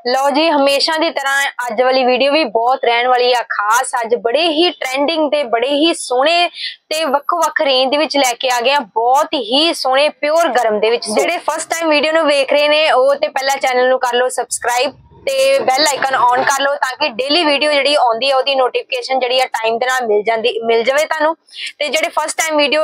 लो जी हमेशा की तरह अज वाली वीडियो भी बहुत रहने वाली है खास। अज बड़े ही ट्रेंडिंग ते बड़े ही सोहने ते वक्-वक् रेंज दे विच लेके आ गए बहुत ही सोहने प्योर गरम दे विच। जेडे फर्स्ट टाइम वीडियो नु वेख रहे ने ओ ते पहला चैनल नु कर लो सबसक्राइब ते बैल आइकन ऑन कर लो ताकि डेली वीडियो जिहड़ी आउंदी है ओदी नोटिफिकेशन जिहड़ी है टाइम दे नाल मिल जावे तुहानू। ते जेडे फर्स्ट टाइम वीडियो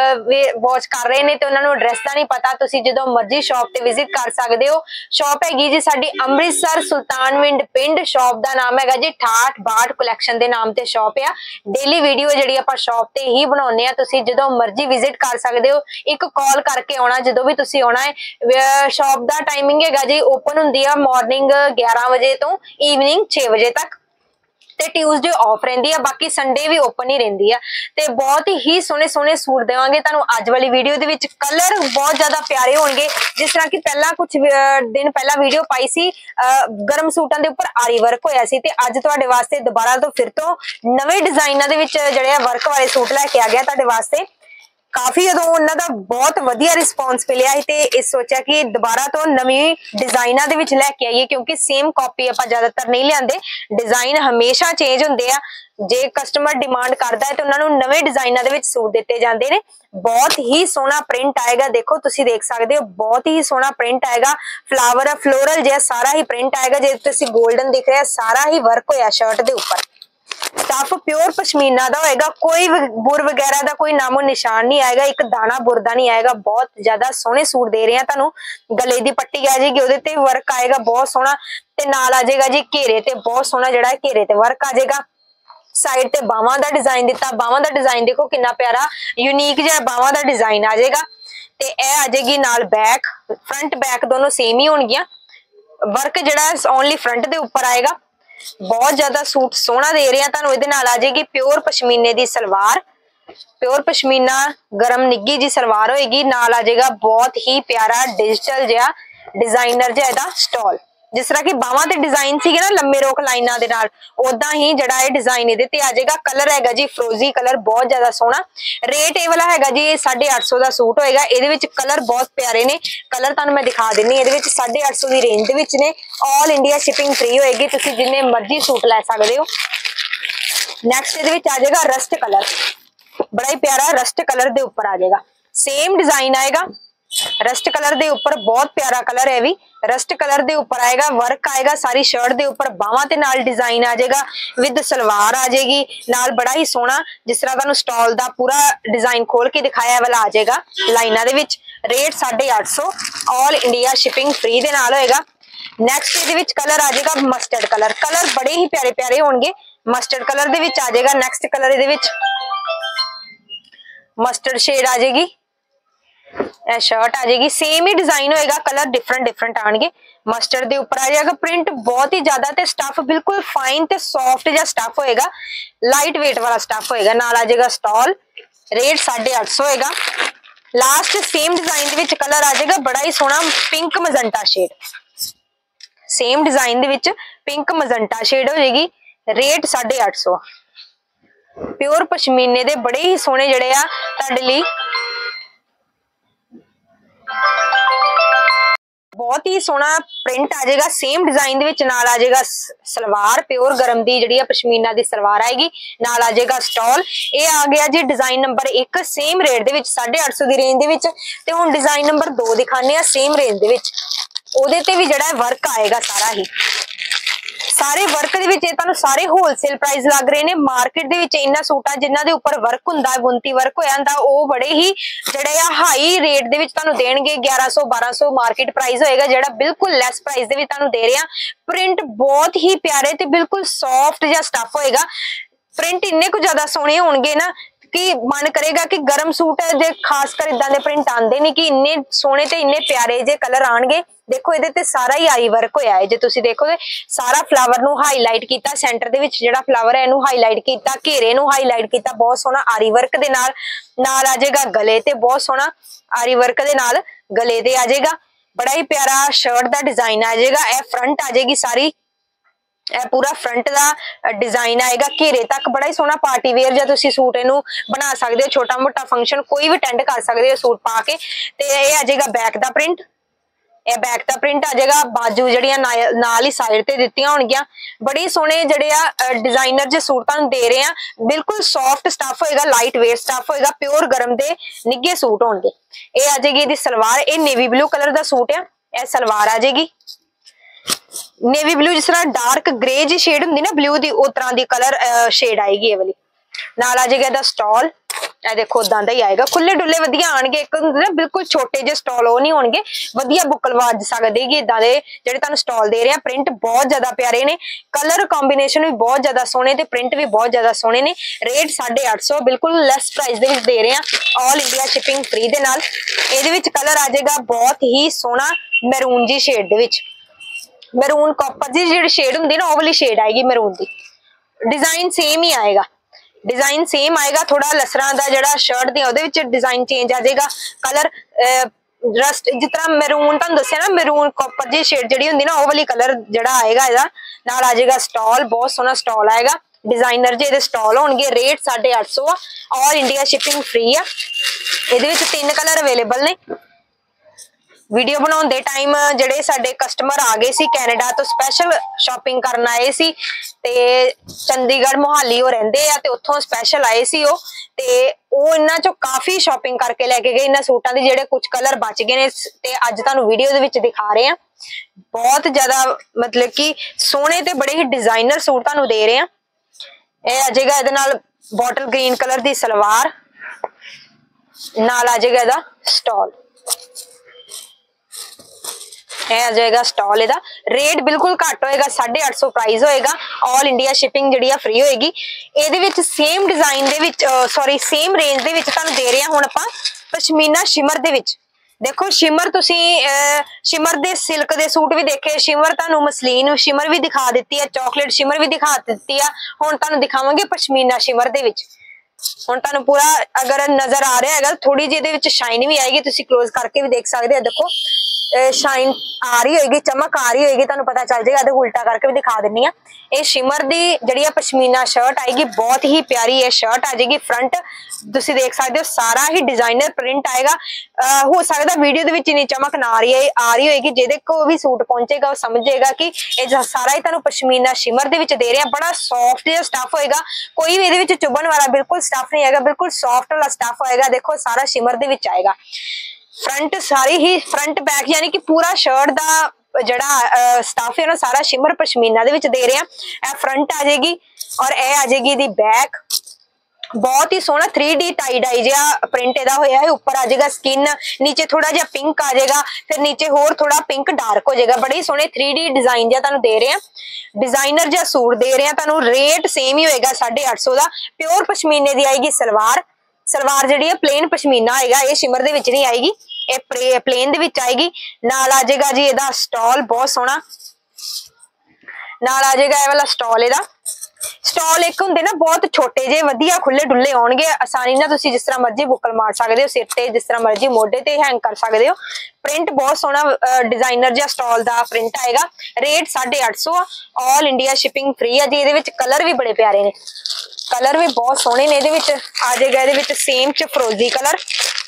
वॉच कर रहे ने ते उन्हां नू एड्रैस दा नहीं पता, तुसीं जदों मर्जी शॉप ते विजिट कर सकदे हो। शॉप हैगी जी साडी अमृतसर सुल्तानविंड पिंड। शॉप दा नाम हैगा जी 6862 कलैक्शन दे नाम ते शॉप आ। डेली वीडियो जिहड़ी आपां शॉप ते ही बनाउने आ, तुसीं जदों मर्जी विजिट कर सकदे हो। एक कॉल करके आउणा जदों भी तुसीं आउणा है। शॉप दा टाइमिंग हैगा जी ओपन हुंदी आ मॉर्निंग 11 बजे तो ईवनिंग 6 बजे तक ते ट्यूसडे ऑफ रहिंदी है, बाकी संडे भी ओपन ही रहिंदी है। ते बहुत ही सोहने सोहने सूट देवांगे तुहानू अज वाली वीडियो दे विच। कलर बहुत ज्यादा प्यारे होणगे, जिस तरह कि पहला कुछ दिन पहला वीडियो पाई सी गरम सूटां दे उपर आरी वर्क होया सी, ते अज तुहाडे वास्ते दोबारा तो फिर तो नवे डिजाइनां दे विच जिहड़े वर्क वाले सूट लैके आ गया तुहाडे वास्ते। काफी जो उन्होंने बहुत वधिया रिस्पॉन्स मिलिया ते इस सोचा कि दोबारा तो नवी डिजाइनां दे विच लैके आइए, क्योंकि सेम कॉपी आपां ज्यादातर नहीं लियाते। डिजाइन हमेशा चेंज हुंदे आ, जे कस्टमर डिमांड करदा है तो उन्होंने नवे डिजाइनां दे विच सूट दिते जांदे ने। बहुत ही सोहना प्रिंट आएगा, देखो तुसीं देख सकदे हो बहुत ही सोहना प्रिंट आएगा। फ्लावर फ्लोरल जिहा सारा ही प्रिंट आएगा, जे तुसीं गोल्डन दिख रहा सारा ही वर्क होया शर्ट दे उपर। स्टफ प्योर पश्मीना दा होएगा, कोई बुर वगैरह दा कोई नामो निशान नहीं आएगा, एक दाना बुर दा नहीं आएगा। बहुत ज्यादा सोहने सूट दे रहे हैं तुहानू। गले दी पट्टी आ जाएगी, ओदे ते वर्क आएगा बहुत सोहना, ते नाल आ जाएगा जी घेरे ते बहुत सोहना जिहड़ा घेरे ते वर्क आ जाएगा। साइड ते बावां दा डिजाइन दिता, बावां दा डिजाइन देखो कितना प्यारा यूनिक जिहा बावां दा डिजाइन आ जाएगा। ते ए आ जाएगी नाल बैक, फ्रंट बैक दोनों सेम ही होणगियां। वर्क जिहड़ा ओनली फ्रंट दे उपर आएगा। बहुत ज्यादा सूट सोहना दे रहे हैं तुहानू। इहदे नाल आ जाएगी प्योर पश्मीने दी सलवार, प्योर पश्मीना गरम निग्गी जी सलवार होएगी। नाल आ जाएगा बहुत ही प्यारा डिजिटल जिहा डिजाइनर जिहा इहदा स्टॉल। जिस तरह की बावां ते डिजाइन सीगे ना लंबे रोक लाइनां दे नाल, ओदां ही जिहड़ा ये डिजाइन इहदे ते आ जाएगा। कलर हैगा जी फ्रोजी कलर, बहुत ज्यादा सोहना। रेट ये वाला हैगा जी 850 दा सूट होएगा। इहदे विच कलर बहुत प्यारे ने, कलर तुहानू मैं दिखा दिन्नी। इहदे विच 850 दी रेंज दे विच ने। ऑल इंडिया शिपिंग फ्री होएगी, तुसीं जिन्ने मर्जी सूट लै सकदे हो। नैक्सट इहदे विच आ जाएगा रस्ट कलर, बड़ा ही प्यारा रस्ट कलर दे उपर आ जाएगा। सेम डिजाइन आएगा रस्ट कलर दे ऊपर, बहुत प्यारा कलर है भी। रस्ट कलर दे ऊपर आएगा, वर्क आएगा सारी शर्ट दे ऊपर, बावां ते नाल डिजाइन आ जाएगा, विद सलवार आ जाएगी नाल। बड़ा ही सोहना जिस तरह तुहानू स्टॉल दा पूरा डिजाइन खोल के दिखाया वाला आ जाएगा लाइनां दे विच। Rate 850, all India shipping free दे नाल होएगा। नैक्सट इहदे विच कलर आ जाएगा मस्टर्ड कलर। कलर बड़े ही प्यारे प्यारे होणगे, मस्टर्ड कलर दे विच आ जाएगा। नैक्सट कलर इहदे विच मस्टर्ड शेड आ जाएगी, शर्ट आ जाएगी। सेम ही डिजाइन होएगा, कलर डिफरेंट डिफरेंट आएंगे। मस्टर्ड दे ऊपर आ जाएगा प्रिंट बहुत ही ज्यादा, ते स्टफ बिल्कुल फाइन ते सॉफ्ट जिहा स्टफ होएगा, लाइट वेट वाला स्टफ होएगा। नाल आ जाएगा स्टॉल, रेट 850 होएगा। लास्ट सेम डिजाइन दे विच कलर आ जाएगा बड़ा ही सोहना pink magenta shade. Same design दे विच पिंक मजंटा शेड हो जाएगी। रेट 850। प्योर पश्मीने दे बड़े ही सोहने जिहड़े आ तुहाडे लई बहुत ही सोहना प्रिंट आ जाएगा। सेम डिजाइन दे विच नाल आ जाएगा सलवार, प्योर गरम दी जिहड़ी पश्मीना दी सलवार आएगी। नाल आ जाएगा स्टॉल। ये आ गया जी डिजाइन नंबर 1, सेम रेट दे विच 850 दी रेंज दे विच। ते हुण डिजाइन नंबर 2 दिखाने आ सेम रेंज दे विच। ओदे ते भी जिहड़ा वर्क आएगा सारा ही, सारे वर्क दे विच तुहानू सारे होलसेल प्राइस लग रहे ने। मार्केट दे विच इन्ना सूटां जिन्हां दे उपर वर्क हुंदा है, बुनती वर्क होया हुंदा, ओ बड़े ही जिहड़े आ हाई रेट दे विच तुहानू देणगे। 1100 1200 मार्केट प्राइस होएगा, जिहड़ा बिल्कुल लैस प्राइस दे विच तुहानू दे रहे आ। प्रिंट बहुत ही प्यारे ते बिल्कुल सॉफ्ट जिहा स्टफ होएगा। प्रिंट इन्ने कुछ ज्यादा सोहने होणगे ना कि मन करेगा कि गरम सूट जे खासकर इदां दे प्रिंट आंदे नहीं कि इन्ने सोहने ते इन्ने प्यारे जे कलर आणगे। देखो इहदे ते सारा ही आई वर्क होया है, जे तुसीं देखोगे सारा फ्लावर नू हाईलाइट कीता, सेंटर दे विच जिहड़ा फ्लावर है इहनू हाईलाइट कीता, घेरे नू हाईलाइट कीता बहुत सोहना आरी वर्क दे नाल। नाल आ जाएगा गले ते बहुत सोहना आरी वर्क दे नाल गले ते आ जाएगा। बड़ा ही प्यारा शर्ट दा डिजाइन आ जाएगा। ए फ्रंट आ जाएगी सारी, पूरा फ्रंट का डिजाइन आएगा घेरे तक। बड़ा ही सोहना पार्टी वेयर जा तुसी सूट इनू बना सकते हो, छोटा मोटा फंक्शन कोई भी अटेंड कर सकते हो सूट पा के। ते ये आ जाएगा बैक दा प्रिंट, ਇਹ बैक का प्रिंट आ जाएगा। बाजू जड़ियां नाल ही साइड ते दित्तियां होणगियां। बड़े सोहने जड़े आ डिजाइनर जे सूट तुहानूं दे रहे हैं। बिल्कुल सॉफ्ट स्टफ होएगा, लाइट वेट स्टफ होएगा, प्योर गरम दे निगे सूट होणगे। ये आ जाएगी इहदी सलवार। ये नेवी ब्लू कलर दा सूट है। यह सलवार आ जाएगी नेवी ब्लू, जिस तरह डार्क ग्रे जी शेड हुंदी ना ब्लू दी, उस तरह दी कलर शेड आएगी। ये वाली नाल आ जाएगा इहदा स्टॉल। ਇਹ देखो उदां दा ही आएगा। खुले डुले वधिया आणगे। एक हुंदे ना बिल्कुल छोटे जे स्टॉल ਉਹ ਨਹੀਂ ਹੋਣਗੇ, ਵਧੀਆ ਬੁੱਕਲ ਵੱਜ ਸਕਦੇਗੀ। ਇਦਾਂ ਦੇ ਜਿਹੜੇ ਤੁਹਾਨੂੰ ਸਟਾਲ ਦੇ ਰਹੇ ਆ। ਪ੍ਰਿੰਟ ਬਹੁਤ ਜ਼ਿਆਦਾ ਪਿਆਰੇ ਨੇ, ਕਲਰ ਕੰਬੀਨੇਸ਼ਨ ਵੀ ਬਹੁਤ ਜ਼ਿਆਦਾ ਸੋਹਣੇ ਤੇ ਪ੍ਰਿੰਟ ਵੀ ਬਹੁਤ ਜ਼ਿਆਦਾ ਸੋਹਣੇ ਨੇ। ਰੇਟ 850 ਬਿਲਕੁਲ ਲੈਸ ਪ੍ਰਾਈਸ ਦੇ ਵਿੱਚ ਦੇ ਰਹੇ ਆ, ਆਲ ਇੰਡੀਆ ਸ਼ਿਪਿੰਗ ਫ੍ਰੀ ਦੇ ਨਾਲ। ਇਹਦੇ ਵਿੱਚ ਕਲਰ ਆ ਜਾਏਗਾ ਬਹੁਤ ਹੀ ਸੋਹਣਾ ਮੈਰੂਨ ਜੀ ਸ਼ੇਡ ਦੇ ਵਿੱਚ। ਮੈਰੂਨ ਕਾਪਰ ਜੀ ਜਿਹੜੀ ਸ਼ੇਡ ਹੁੰਦੀ ਨਾ, ਉਹ ਵਾਲੀ ਸ਼ੇਡ ਆਏਗੀ ਮੈਰੂਨ ਦੀ। डिजाइन सेम ही आएगा, डिजाइन सेम आएगा। थोड़ा लसरा दा जड़ा शर्ट दे ओदे विच डिजाइन चेंज आ जाएगा। कलर रस्ट जिस तरह मैरून तुहानूं दस्सिया ना, मैरून कॉपर जी शेड जिहड़ी हुंदी ना, ओह वाली कलर जड़ा आएगा। इहदा नाल आ जाएगा स्टॉल, बहुत सोहना स्टॉल आएगा। डिजाइनर जे इहदे स्टॉल होणगे। रेट 850 आ, ऑल इंडिया शिपिंग फ्री आ। इहदे विच 3 कलर अवेलेबल ने। वीडियो बनाउंदे टाइम ਜਿਹੜੇ ਸਾਡੇ ਕਸਟਮਰ ਆ ਗਏ ਸੀ ਕੈਨੇਡਾ ਤੋਂ, ਸਪੈਸ਼ਲ ਸ਼ਾਪਿੰਗ ਕਰਨ ਆਏ ਸੀ ਤੇ ਚੰਡੀਗੜ੍ਹ ਮੁਹਾਲੀ ਉਹ ਰਹਿੰਦੇ ਆ ਤੇ ਉੱਥੋਂ ਸਪੈਸ਼ਲ ਆਏ ਸੀ ਉਹ, ਤੇ ਉਹ ਇਹਨਾਂ ਚੋਂ ਕਾਫੀ ਸ਼ਾਪਿੰਗ ਕਰਕੇ ਲੈ ਕੇ ਗਏ ਇਹਨਾਂ ਸੂਟਾਂ ਦੇ। ਜਿਹੜੇ ਕੁਝ ਕਲਰ ਬਚ ਗਏ ਨੇ ਤੇ ਅੱਜ ਤੁਹਾਨੂੰ ਵੀਡੀਓ ਦੇ ਵਿੱਚ ਦਿਖਾ ਰਹੇ ਆ। ਬਹੁਤ ਜ਼ਿਆਦਾ ਮਤਲਬ ਕਿ ਸੋਹਣੇ ਤੇ ਬੜੇ ਹੀ ਡਿਜ਼ਾਈਨਰ ਸੂਟ ਤੁਹਾਨੂੰ ਦੇ ਰਹੇ ਆ। ਇਹ ਆ ਜਾਏਗਾ ਇਹਦੇ ਨਾਲ ਬੋਟਲ ਗ੍ਰੀਨ ਕਲਰ ਦੀ ਸਲਵਾਰ, ਨਾਲ ਆ ਜਾਏਗਾ ਇਹਦਾ ਸਟॉल। आ जाएगा स्टॉल। इहदा रेट बिल्कुल घट होएगा, 850 प्राइस होएगा। ऑल इंडिया शिपिंग जिहड़ी आ फ्री होएगी। इहदे विच सेम डिजाइन दे विच सॉरी सेम रेंज दे विच तुहानूं दे रहे हां हुण आपां पश्मीना शिमर दे विच। देखो शिमर तुसीं शिमर दे सिल्क दे सूट भी देखे, शिमर तुहानूं मसलीन शिमर भी दिखा दित्ती है, चॉकलेट शिमर भी दिखा दित्ती है। हुण तुहानूं दिखावांगे पश्मीना शिमर दे विच। हुण तुहानूं पूरा अगर नजर आ रहा है, थोड़ी जी इहदे विच शाइन भी आएगी, तुसीं क्लोज करके भी देख सकदे हो। देखो शाइन आ रही होगी, चमक आ रही होगी, तुहानूं पता चल जाएगा। उल्टा करके भी दिखा दिन्नी आ। ये शिमर दी जिहड़ी पश्मीना शर्ट आएगी, बहुत ही प्यारी ये शर्ट आ जाएगी। फ्रंट तुसीं देख सकदे हो, सारा ही डिजाइनर प्रिंट आएगा। हो सकदा वीडियो दे विच इन्नी चमक ना आ रही होगी, जिहदे को भी सूट पहुंचेगा वो समझेगा कि ये सारा ही तुहानूं पश्मीना शिमर दे विच दे रहे हैं। बड़ा सॉफ्ट जिहा स्टफ होएगा, कोई भी इहदे विच चुभण वाला बिल्कुल स्टफ नहीं आएगा, बिल्कुल सॉफ्ट वाला स्टफ होएगा। देखो सारा शिमर दे विच आएगा। फ्रंट सारी ही फ्रंट बैक यानी कि पूरा शर्ट दा जड़ा स्टफ है ना, सारा शिमर पश्मीना दे विच दे रहे हैं। ए फ्रंट आ जाएगी और ए आ जाएगी दी बैक। बहुत ही सोहना 3D टाई डाई जिहा प्रिंट इहदा होया है। ऊपर आ जाएगा स्किन, नीचे थोड़ा जिहा पिंक आ जाएगा, फिर नीचे होर थोड़ा पिंक डार्क हो जाएगा। बड़े ही सोहने 3D डिजाइन जिहा तुहानूं दे रहे हैं। डिजाइनर जिहा सूट दे रहे हैं तुहानूं। रेट सेम ही होएगा 850 दा। प्योर पश्मीने दी आएगी सलवार। सलवार जिहड़ी है प्लेन पश्मीना आएगा, ये शिमर दे विच नहीं आएगी, ये प्लेन दे विच आएगी। नाल आ जाएगा जी इहदा स्टॉल, बहुत सोहना नाल आ जाएगा ये वाला स्टॉल। इहदा स्टॉल एक हुंदे ना बहुत छोटे जे, वधिया खुले डुले आउणगे, आसानी नाल तुसीं जिस तरह मर्जी बुकल मार सकदे हो, सिर ते जिस तरह मर्जी मोढे ते हैंग कर सकदे हो। प्रिंट बहुत सोहना डिजाइनर जिहा स्टॉल दा प्रिंट आएगा। Rate 850 all India shipping free है जी। इहदे विच कलर भी बड़े प्यारे ने, कलर भी बहुत सोहने ने। इहदे विच आ जाएगा इहदे विच सेम च फिरोजी कलर,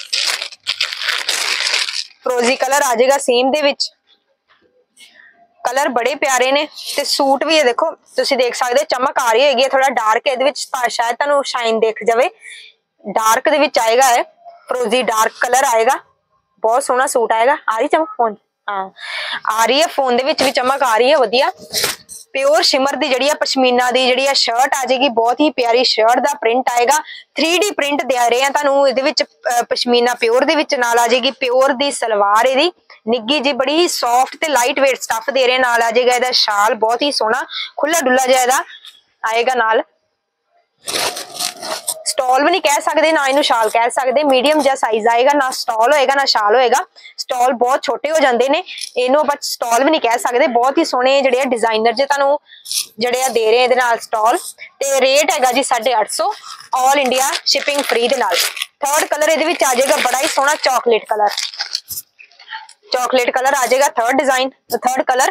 फिरोजी कलर आ जाएगा सेम दे विच। कलर बड़े प्यारे ने ते सूट भी है, देखो तुसीं देख सकदे, चमक आ रही होगी। थोड़ा डार्क है, इहदे विच शायद तुहानूं शाइन दिख जावे। डार्क दे विच आएगा है, फिरोजी डार्क कलर आएगा। बहुत सोहना सूट आएगा। आ रही चमक फोन? हाँ आ रही है, फोन दे विच भी चमक आ रही है वधिया। प्योर शिमर दी जिहड़ी पश्मीना दी जिहड़ी शर्ट आ जाएगी, बहुत ही प्यारी शर्ट दा प्रिंट आएगा। 3D प्रिंट दे रहे हैं तुहानूं इहदे विच पश्मीना प्योर दे विच। नाल आ जाएगी प्योर दी सलवार, इहदी निग्गी जी बड़ी ही सॉफ्ट ते लाइट वेट स्टफ दे रहे हैं। नाल आ जाएगा इहदा शाल, बहुत ही सोहना खुला डुला जिहा इहदा आएगा। नाल स्टॉल भी नहीं कह सकते, ना इनू शाल कह सकते, मीडियम जिहा साइज आएगा। ना स्टॉल होएगा ना शाल होएगा। स्टॉल बहुत छोटे हो जाते हैं, इनू आप स्टॉल भी नहीं कह सकते। बहुत ही सोहने जिहड़े डिजाइनर जे तुहानूं जिहड़े दे रहे हैं इहदे नाल स्टॉल। ते रेट हैगा जी 850 ऑल इंडिया शिपिंग फ्री दे नाल। थर्ड कलर इहदे विच आ जाएगा बड़ा ही सोहना चॉकलेट कलर, चॉकलेट कलर आ जाएगा third design, third colour.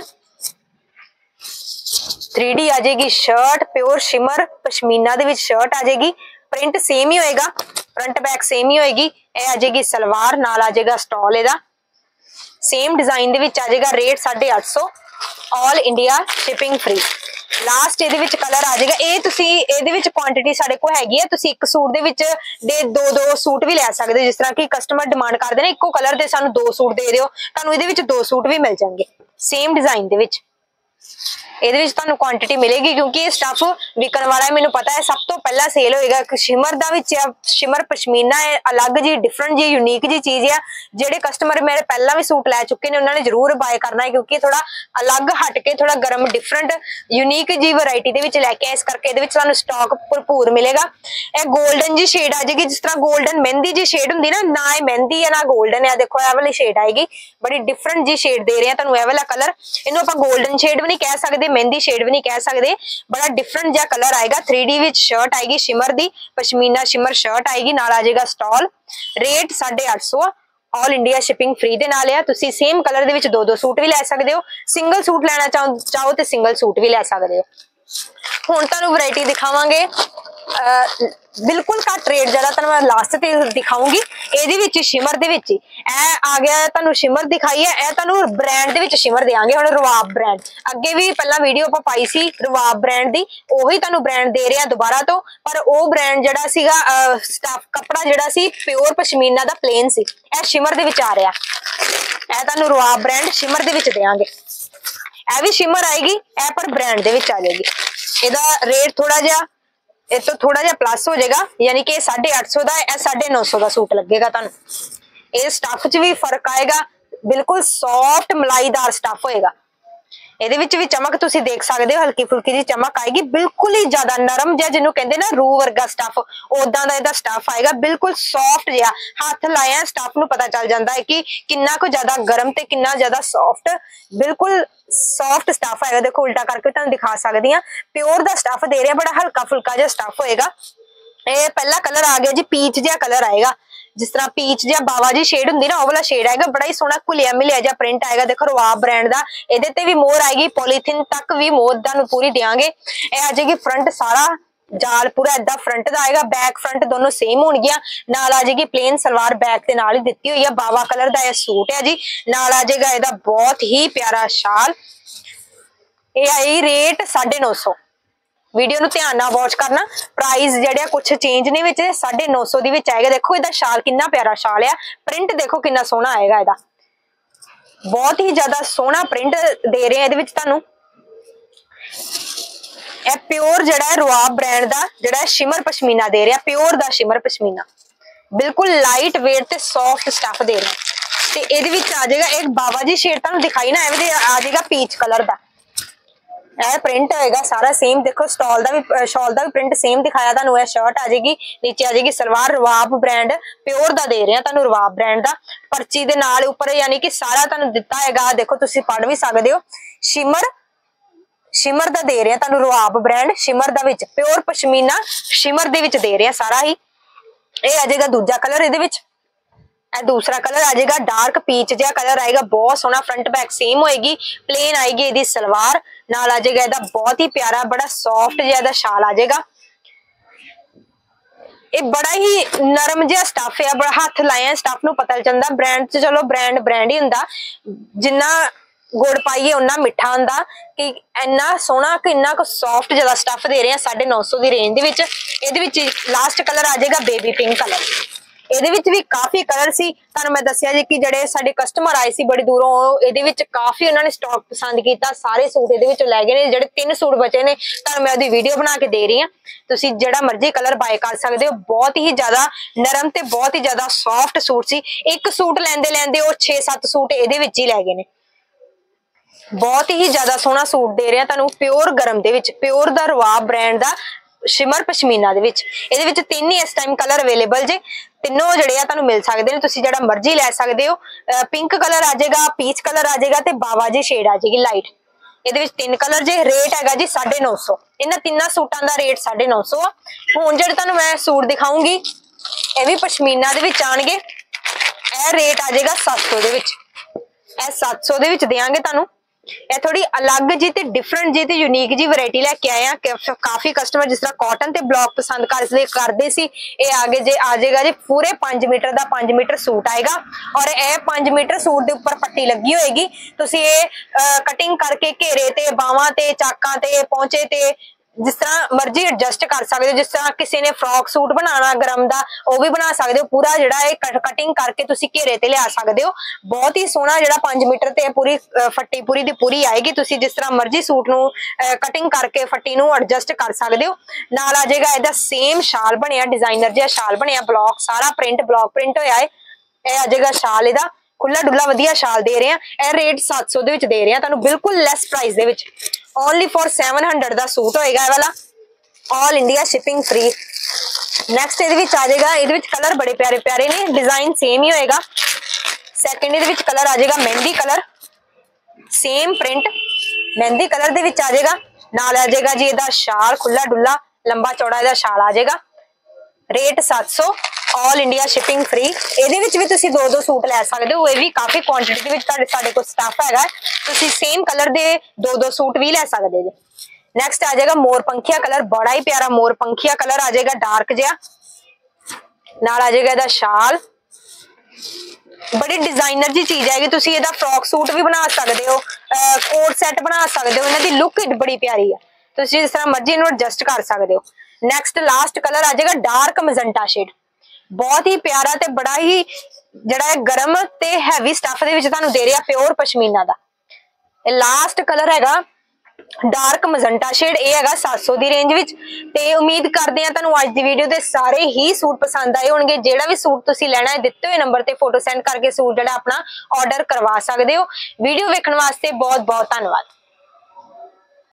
3D आ जाएगी शर्ट, प्योर शिमर पश्मीना दे विच शर्ट आ जाएगी। प्रिंट सेम ही होएगा, फ्रंट बैक सेम ही होएगी। ए आ जाएगी सलवार, नाल आ जाएगा स्टॉल इहदा। सेम डिजाइन दे विच आ जाएगा, rate 850, all India shipping free. Last ਇਹਦੇ ਵਿੱਚ ਕਲਰ ਆ ਜਾਏਗਾ। ਇਹ ਤੁਸੀਂ ਇਹਦੇ ਵਿੱਚ ਕੁਆਂਟੀਟੀ ਸਾਡੇ ਕੋਲ ਹੈਗੀ ਹੈ, ਤੁਸੀਂ ਇੱਕ ਸੂਟ ਦੇ ਵਿੱਚ ਦੇ ਦੋ ਸੂਟ ਵੀ ਲੈ ਸਕਦੇ ਹੋ। ਜਿਸ ਤਰ੍ਹਾਂ ਕਿ ਕਸਟਮਰ ਡਿਮਾਂਡ ਕਰਦੇ ਨੇ ਇੱਕੋ ਕਲਰ ਦੇ ਸਾਨੂੰ 2 ਸੂਟ ਦੇ ਦਿਓ, ਤੁਹਾਨੂੰ ਇਹਦੇ ਵਿੱਚ 2 ਸੂਟ ਵੀ ਮਿਲ ਜਾਣਗੇ ਸੇਮ ਡਿਜ਼ਾਈਨ ਦੇ ਵਿੱਚ। ਇਹਦੇ ਵਿੱਚ ਤੁਹਾਨੂੰ ਕੁਆਂਟੀਟੀ ਮਿਲੇਗੀ ਕਿਉਂਕਿ ਇਹ ਸਟਫ ਵਿਕਣ ਵਾਲਾ ਹੈ, ਮੈਨੂੰ ਪਤਾ ਹੈ ਸਭ ਤੋਂ ਪਹਿਲਾਂ ਸੇਲ ਹੋਏਗਾ। ਸ਼ਿਮਰ ਦਾ ਵਿੱਚ ਸ਼ਿਮਰ ਪਸ਼ਮੀਨਾ ਹੈ, ਅਲੱਗ ਜੀ ਡਿਫਰੈਂਟ ਜੀ ਯੂਨੀਕ ਜੀ ਚੀਜ਼ ਆ। ਜਿਹੜੇ ਕਸਟਮਰ ਮੇਰੇ ਪਹਿਲਾਂ ਵੀ ਸੂਟ ਲੈ ਚੁੱਕੇ ਨੇ ਉਹਨਾਂ ਨੇ ਜ਼ਰੂਰ ਬਾਏ ਕਰਨਾ ਹੈ ਕਿਉਂਕਿ ਥੋੜਾ ਅਲੱਗ ਹਟ ਕੇ ਥੋੜਾ ਗਰਮ ਡਿਫਰੈਂਟ ਯੂਨੀਕ ਜੀ ਵੈਰਾਈਟੀ ਦੇ ਵਿੱਚ ਲੈ ਕੇ ਆਏ, ਇਸ ਕਰਕੇ ਇਹਦੇ ਵਿੱਚ ਤੁਹਾਨੂੰ ਸਟਾਕ ਭਰਪੂਰ ਮਿਲੇਗਾ। ਇਹ 골ਡਨ ਜੀ ਸ਼ੇਡ ਆ ਜਾਏਗੀ, ਜਿਸ ਤਰ੍ਹਾਂ 골ਡਨ ਮਹਿੰਦੀ ਜੀ ਸ਼ੇਡ ਹੁੰਦੀ ਨਾ ਇਹ ਮਹਿੰਦੀ ਹੈ ਨਾ 골ਡਨ ਹੈ। ਦੇਖੋ ਇਹ ਵਾਲੀ ਸ਼ੇਡ ਆਏਗੀ, ਬੜੀ ਡਿਫਰੈਂਟ ਜੀ ਸ਼ੇਡ ਦੇ ਰਹੇ ਆ ਤੁਹਾਨੂੰ ਇਹ ਵਾਲਾ ਕਲਰ। ਇਹਨੂੰ ਆਪਾਂ 골ਡਨ ਸ਼ੇਡ ਵੀ ਨਹੀਂ ਕਹਿ ਸਕਦੇ, मेहंदी शेड भी नहीं कह सकते, बड़ा डिफरेंट जा कलर आएगा। 3D विच शर्ट आएगी शिमर दी, पश्मीना शिमर शर्ट आएगी, नाल आ जाएगा stole. Rate 850, all India shipping free दे नाल है। तुसी सेम कलर दे विच 2-2 सूट भी लै सकदे हो, सिंगल सूट लेना चाहो तो सिंगल सूट भी लै सकदे हो। हुण तुहानूं वैरायटी दिखावांगे बिल्कुल घट रेट जरा तुहानूं मैं लास्ट ते दिखाऊंगी। ਇਹਦੇ ਵਿੱਚ शिमर ਦੇ ਵਿੱਚ ਇਹ ਆ ਗਿਆ, ਤੁਹਾਨੂੰ शिमर दिखाई है, ਇਹ ਤੁਹਾਨੂੰ ब्रांड ਦੇ ਵਿੱਚ शिमर ਦੇਾਂਗੇ ਹੁਣ ਰਵਾਬ ब्रांड। ਅੱਗੇ ਵੀ ਪਹਿਲਾਂ ਵੀਡੀਓ ਆਪਾਂ ਪਾਈ ਸੀ ਰਵਾਬ ब्रांड ਦੀ, ਉਹੀ ਤੁਹਾਨੂੰ ब्रांड ਦੇ ਰਿਹਾ ਦੁਬਾਰਾ ਤੋਂ, ਪਰ ਉਹ ब्रांड ਜਿਹੜਾ ਸੀਗਾ ਸਟਫ ਕੱਪੜਾ ਜਿਹੜਾ ਸੀ ਪਿਓਰ ਪਸ਼ਮੀਨਾ ਦਾ ਪਲੇਨ ਸੀ, ਇਹ शिमर ਦੇ ਵਿੱਚ ਆ ਰਿਹਾ। ਇਹ ਤੁਹਾਨੂੰ ਰਵਾਬ ब्रांड शिमर ਦੇ ਵਿੱਚ ਦੇਾਂਗੇ। ਇਹ ਵੀ शिमर ਆਏਗੀ, ਇਹ ਪਰ ब्रांड ਦੇ ਵਿੱਚ ਆ ਜਾਏਗੀ। ਇਹਦਾ ਰੇਟ ਥੋੜਾ ਜਿਹਾ ਇਹ ਤੋਂ ਥੋੜਾ ਜਿਹਾ ਪਲੱਸ ਹੋ ਜਾਏਗਾ, ਯਾਨੀ ਕਿ 850 ਦਾ, ਇਹ 950 ਦਾ ਸੂਟ ਲੱਗੇਗਾ ਤੁਹਾਨੂੰ। ਇਹ ਸਟਫ 'ਚ ਵੀ ਫਰਕ ਆਏਗਾ, ਬਿਲਕੁਲ ਸੌਫਟ ਮਲਾਈਦਾਰ ਸਟਫ ਹੋਏਗਾ। ਇਹਦੇ ਵਿੱਚ ਵੀ ਚਮਕ ਤੁਸੀਂ ਦੇਖ ਸਕਦੇ ਹੋ, ਹਲਕੀ ਫੁਲਕੀ ਜੀ ਚਮਕ ਆਏਗੀ, ਬਿਲਕੁਲ ਹੀ ਜ਼ਿਆਦਾ ਨਰਮ ਜਿਹਾ ਜਿਹਨੂੰ ਕਹਿੰਦੇ ਨਾ ਰੂ ਵਰਗਾ ਸਟਫ, ਉਦਾਂ ਦਾ ਇਹਦਾ ਸਟਫ ਆਏਗਾ, ਬਿਲਕੁਲ ਸੌਫਟ ਜਿਹਾ। ਹੱਥ ਲਾਇਆ ਸਟਫ ਨੂੰ ਪਤਾ ਚੱਲ ਜਾਂਦਾ ਹੈ ਕਿ ਕਿੰਨਾ ਕੁ ਜ਼ਿਆਦਾ ਗਰਮ ਤੇ ਕਿੰਨਾ ਜ਼ਿਆਦਾ ਸੌਫਟ, ਬਿਲकुल सॉफ्ट स्टफ है। देखो उल्टा करके तुहानूं दिखा सकदी हां, प्योर दा स्टफ दे रहा, बड़ा हल्का फुल्का जिहा स्टफ होएगा। ये पहला कलर आ गया जी, पीच जिहा कलर आएगा, जिस तरह पीच जिहा बावा जी शेड हुंदी ना, ओह वाला शेड आएगा, बड़ा ही सोहना घुलिया मिलिया जिहा प्रिंट आएगा। देखो रवाब ब्रांड दा, इहदे ते भी मोहर आएगी, पॉलीथिन तक भी मोहर तुहानूं पूरी देंगे। ये आ जाएगी फ्रंट सारा जाल पूरा इदा फ्रंट दा आएगा, बैक फ्रंट दोनों सेम होणगियां। नाल आ जाएगी प्लेन सलवार बैक दे नाल ही दित्ती हुई है, बावा कलर दा यह सूट है जी। नाल आ जाएगा इहदा बहुत ही प्यारा शाल। ये आई रेट 950। वीडियो नूं ध्यान नाल वॉच करना, प्राइस जिहड़े कुछ चेंज ने विच 950 दी विच आएगा। देखो इहदा शाल कितना प्यारा शाल है, प्रिंट देखो कितना सोहना आएगा, इहदा बहुत ही ज्यादा सोहना प्रिंट दे रहे हैं इहदे विच तुहानूं। प्योर जड़ा है रवाब ब्रांड दा जड़ा शिमर पश्मीना दे रहा, प्योर दा शिमर पश्मीना, बिल्कुल लाइट वेट ते सॉफ्ट स्टफ दे रहा। ते इहदे विच आ जाएगा एक बाबा जी शेड तुहानूं दिखाई ना, एवें आ जाएगा पीच कलर दा, यह प्रिंट होएगा सारा सेम। देखो स्टॉल दा भी शॉल दा भी प्रिंट सेम दिखाया तुहानूं। शर्ट आ जाएगी, नीचे आ जाएगी सलवार, रवाब ब्रांड प्योर दा दे रहे हैं तुहानूं, रवाब ब्रांड दा पर्ची दे नाल ऊपर यानी कि सारा तुहानूं दित्ता हैगा। देखो तुसीं पढ़ भी सकदे हो, शिमर दा दे रहे हैं तुहानूं, रवाब ब्रांड शिमर दा विच प्योर पश्मीना शिमर दे विच दे रहे हैं सारा ही। ये आ जाएगा दूजा कलर, इहदे विच दूसरा कलर आ जाएगा डार्क पीच जिहा कलर आएगा, बहुत सोहना फ्रंट बैक सेम होएगी, प्लेन आएगी इहदी सलवार, नाल आ जाएगा इहदा बहुत ही प्यारा बड़ा सॉफ्ट जिहा इहदा शाल आ जाएगा। ये बड़ा ही नरम जिहा स्टफ है, बड़ा हथ लाया स्टफ नूं पता चलदा। ब्रांड च चलो ब्रांड ही हुंदा, जिन्ना गुड़ पाइए उन्ना मिठा हुंदा, कि इन्ना सोहना कि इन्ना को सॉफ्ट ज्यादा स्टफ दे रहे हैं 950 की रेंज दे विच। इहदे विच लास्ट कलर आ जाएगा बेबी पिंक कलर। इहदे विच भी काफी कलर सी, तुहानूं मैं दस्सिया जी कि जिहड़े साडे कस्टमर आए सी बड़ी दूरों, इहदे विच काफी उन्होंने स्टॉक पसंद किया, सारे सूट इहदे विच लै गए ने। जिहड़े 3 सूट बचे ने तुहानूं मैं उहदी वीडियो बना के दे रही हां, तुसीं जिहड़ा मर्जी कलर बाय कर सकदे हो। बहुत ही ज्यादा नरम ते बहुत ही ज्यादा सॉफ्ट सूट सी, एक सूट लैंदे लैंदे वो 6-7 सूट इहदे विच ही लै गए ने। बहुत ही ज्यादा सोहना सूट दे रहे हैं तुहानूं, प्योर गरम दे विच, प्योर दा रवाब ब्रांड दा शिमर पश्मीना दे विच। इहदे विच 3 ही इस टाइम कलर अवेलेबल जे, तीनों जिहड़े आ तुहानूं मिल सकदे ने, तुसीं जिहड़ा मर्जी लै सकदे हो। पिंक कलर आ जाएगा, पीच कलर आ जाएगा ते बावा जी शेड आ जाएगी लाइट। इहदे विच 3 कलर जे। रेट हैगा जी 950। इन्हां तिन्नां सूटां दा रेट 950 आ। हुण जिहड़े तुहानूं मैं सूट दिखाऊंगी इह भी पश्मीना दे विच आणगे, इह रेट आ जाएगा 700 दे विच। इह 700 दे विच देआंगे तुहानूं। ਇਹ ਥੋੜੀ ਅਲੱਗ ਜੀ ਤੇ ਡਿਫਰੈਂਟ ਜੀ ਤੇ ਯੂਨੀਕ ਜੀ ਵੈਰਾਈਟੀ ਲੈ ਕੇ ਆਏ ਆ। ਕਾਫੀ ਕਸਟਮਰ ਜਿਸ ਤਰ੍ਹਾਂ ਕਾਟਨ ਤੇ ਬਲੌਕ ਪਸੰਦ ਕਰਦੇ ਸੀ, ਇਹ ਆਗੇ ਜੇ ਆ ਜਾਏਗਾ ਜੀ ਪੂਰੇ 5 ਮੀਟਰ ਦਾ 5 ਮੀਟਰ ਸੂਟ ਆਏਗਾ ਔਰ ਇਹ 5 ਮੀਟਰ ਸੂਟ ਦੇ ਉੱਪਰ ਪੱਟੀ ਲੱਗੀ ਹੋਏਗੀ। ਤੁਸੀਂ ਇਹ ਕਟਿੰਗ ਕਰਕੇ ਘੇਰੇ ਤੇ ਬਾਹਾਂ ਤੇ ਚਾਕਾਂ ਤੇ ਪਹੁੰਚੇ ਤੇ जिस तरह मर्जी एडजस्ट कर सकते हो। जिस तरह किसी ने फ्रॉक सूट बनाना गरम दा वो भी बना सकते हो। पूरा जिहड़ा है कटिंग करके तुसी घेरे ते लिया सकते हो। बहुत ही सोहना जिहड़ा 5 मीटर ते पूरी फट्टी पूरी दी पूरी आएगी। तुसी जिस तरह मर्जी सूट नू कटिंग करके फट्टी नू एडजस्ट कर सकते हो। नाल आ जाएगा इहदा सेम शाल बनिया, डिजाइनर जिहा शाल बनिया, ब्लॉक सारा प्रिंट ब्लॉक प्रिंट होया है। यह आ जाएगा शाल इहदा खुला डुला वधिया शाल दे रहे हैं। यह रेट 700 दे विच दे रहे हैं तुहानू बिल्कुल लैस प्राइस दे विच। ओनली फॉर 700 दा सूट होएगा ये वाला, all India shipping free. Next इहदे विच आ जाएगा, इहदे विच कलर बड़े प्यारे प्यारे ने, डिजाइन सेम ही होएगा। सैकेंड इहदे विच कलर आ जाएगा mehndi colour, same print mehndi colour दे विच आ जाएगा। नाल आ जाएगा जी इहदा शाल खुला डुला लंबा चौड़ा इहदा शाल आ जाएगा। Rate 700, all India shipping free. ਇਹਦੇ ਵਿੱਚ ਵੀ ਤੁਸੀਂ 2-2 सूट ले सकते हो। ਇਹ ਵੀ ਕਾਫੀ ਕੁਆਂਟੀਟੀ ਦੇ ਵਿੱਚ ਸਾਡੇ ਕੋਲ ਸਟਾਫ ਹੈਗਾ, ਤੁਸੀਂ सेम कलर ਦੇ 2-2 सूट भी ले सकते हो। नेक्स्ट आ जाएगा मोर पंखिया कलर, बड़ा ही प्यारा मोर पंखिया कलर आ जाएगा डार्क जिहा। नाल आ जाएगा इहदा शाल, बड़ी डिजाइनर जी चीज आएगी। तुसी इहदा फ्रॉक सूट भी बना सकते हो, कोट सैट बना सकते हो। इन्हां दी लुक बड़ी प्यारी है, तुसी जिस तरह मर्जी इन्हू एडजस्ट कर सकते हो। नैक्सट लास्ट कलर आ जाएगा डार्क मजेंटा शेड, बहुत ही प्यारा ते बड़ा ही जिहड़ा गरम ते हैवी स्टफ दे विच तुहानू दे रहा प्योर पशमीना दा। लास्ट कलर हैगा डार्क मजेंटा शेड, ये हैगा 700 दी रेंज विच। ते उम्मीद करते हैं तुहानू अज दी वीडियो दे सारे ही सूट पसंद आए होणगे। जिहड़ा भी सूट तुसी लैना है दित्ते हुए नंबर ते फोटो सेंड करके सूट जिहड़ा अपना ऑर्डर करवा सकते हो। वीडियो वेखण वास्ते बहुत बहुत धन्नवाद।